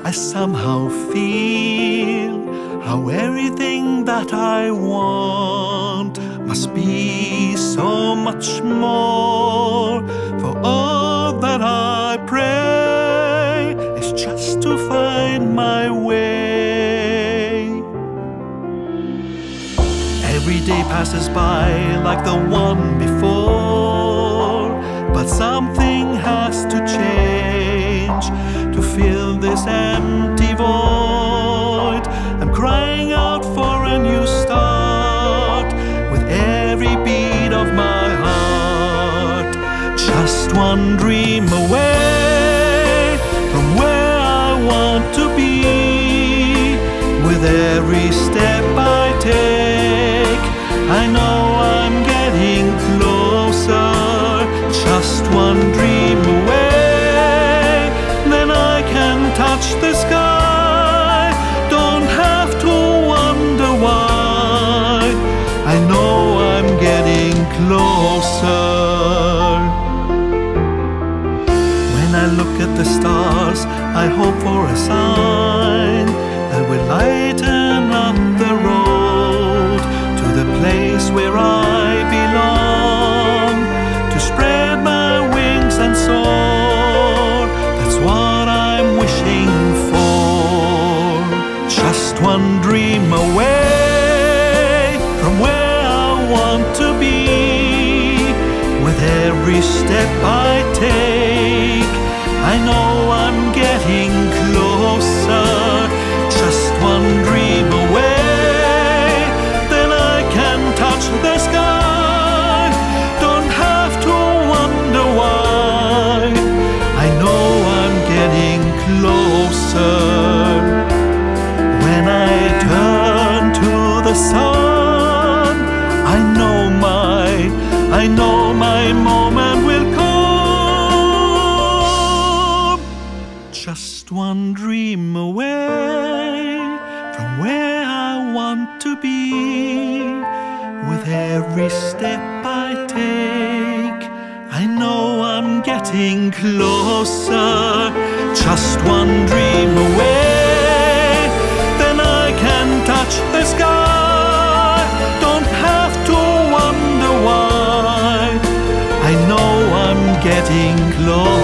I somehow feel how everything that I want must be so much more. For all that I pray is just to find my way. Every day passes by like the one before, but something has to change to fill this empty void. I'm crying out for a new start with every beat of my heart. Just one dream away from where I want to be. With every step I take, I know I'm getting closer. Just one dream away, then I can touch the sky. Don't have to wonder why. I know I'm getting closer. When I look at the stars, I hope for a sign that will lighten up the road to the place where I belong, to spread my wings and soar. That's what I'm wishing for. Just one dream away from where I want to be. With every step I take, I know I'm getting closer. Just one dream away, then I can touch the sky. Don't have to wonder why. I know I'm getting closer. When I turn to the sun, I know my moment will come. Just one dream away from where I want to be. With every step I take, I know I'm getting closer. Just one dream away, then I can touch the sky. Don't have to wonder why. I know I'm getting closer.